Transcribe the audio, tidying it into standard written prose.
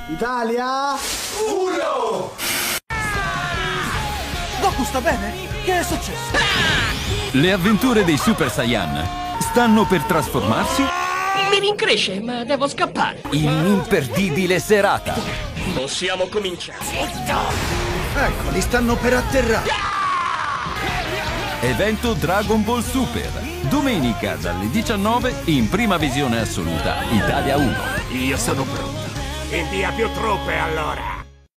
Italia 1! Goku sta bene? Che è successo? Le avventure dei Super Saiyan stanno per trasformarsi Mi rincresce, ma devo scappare. in un'imperdibile serata. Possiamo cominciare. Ecco, li stanno per atterrare. Evento Dragon Ball Super. Domenica dalle 19 in prima visione assoluta Italia 1. Io sono pronto. Invia più truppe allora.